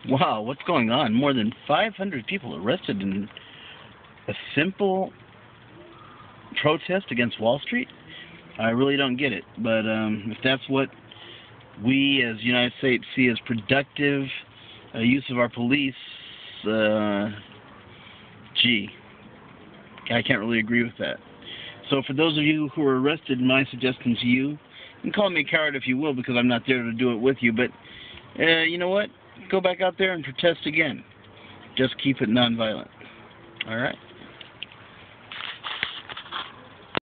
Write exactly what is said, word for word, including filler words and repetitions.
Wow, what's going on? More than five hundred people arrested in a simple protest against Wall Street? I really don't get it. But um, if that's what we as United States see as productive uh, use of our police, uh, gee, I can't really agree with that. So for those of you who are arrested, my suggestion to you, and call me a coward if you will, because I'm not there to do it with you, but uh, you know what? Go back out there and protest again. Just keep it nonviolent. All right?